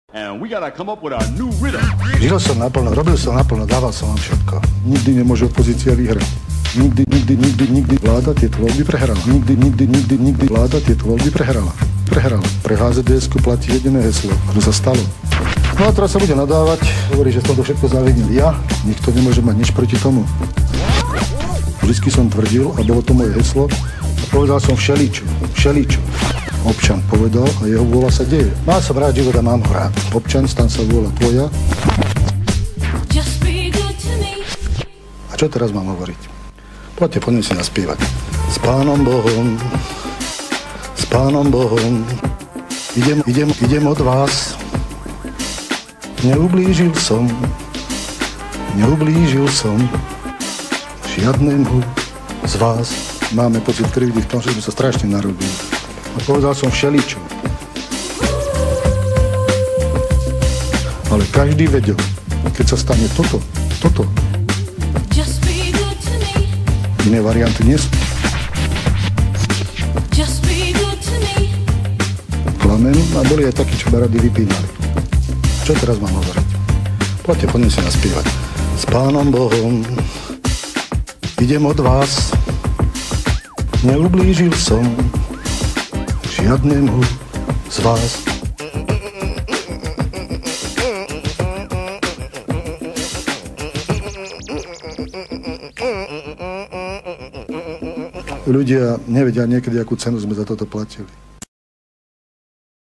And we gotta come up with a new rhythm. Žil som naplno, robil som naplno, dával som vám všetko. Nikdy nemôže opozícia vyhrať. Nikdy vláda tieto voľby prehrala. Nikdy vláda tieto voľby prehrala. Pre HZDS-ku platí jediné heslo. Čo sa stalo? No a teraz sa bude nadávať, hovorí, že som to všetko zavinil ja. Nikto nemôže mať nič proti tomu. Vždycky som tvrdil, a bolo to moje heslo, a povedal som všeličo. Občan povedal a jeho vôľa sa deje. Mal som rád život a mám ho rád. Občan, stan sa vôľa tvoja. A čo teraz mám hovoriť? Poďme si naspievať. S Pánom Bohom, idem od vás. Neublížil som žiadnemu z vás. Máme pocit krivdy v tom, že sme sa strašne narobili. A povedal som všeličo. Ale každý vedel, keď sa stane toto. Iné varianty nie sú. Plamen a boli aj takí, čo barady vypínali. Čo teraz mám hovoriť? Poďme si naspievať. S Pánom Bohom idem od vás. Neublížil som žiadnemu z vás. Ľudia nevedia niekedy, akú cenu sme za toto platili.